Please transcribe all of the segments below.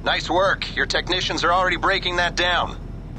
Nice work. Your technicians are already breaking that down.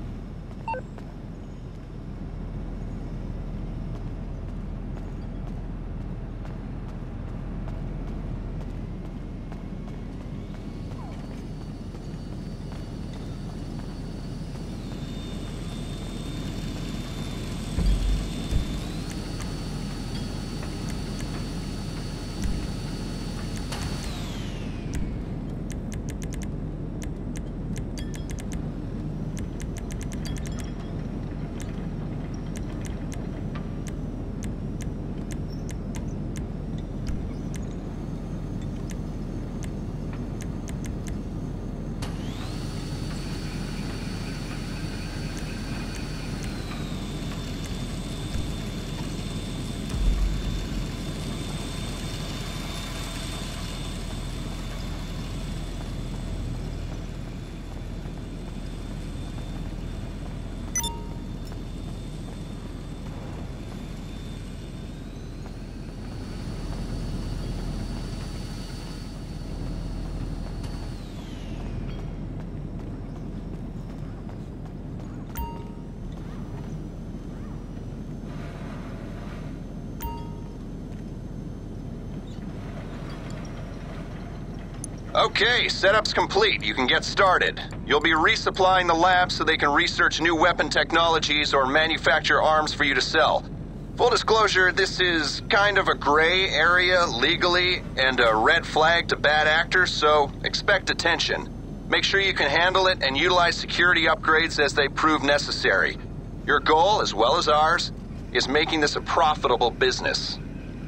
Okay, setup's complete. You can get started. You'll be resupplying the lab so they can research new weapon technologies or manufacture arms for you to sell. Full disclosure, this is kind of a gray area legally and a red flag to bad actors, so expect attention. Make sure you can handle it and utilize security upgrades as they prove necessary. Your goal, as well as ours, is making this a profitable business.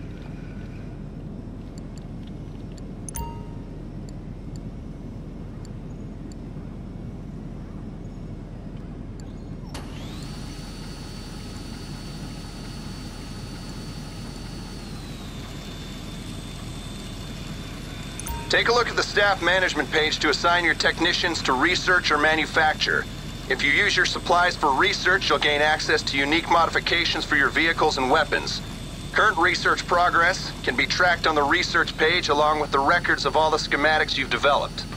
Take a look at the staff management page to assign your technicians to research or manufacture. If you use your supplies for research, you'll gain access to unique modifications for your vehicles and weapons. Current research progress can be tracked on the research page along with the records of all the schematics you've developed.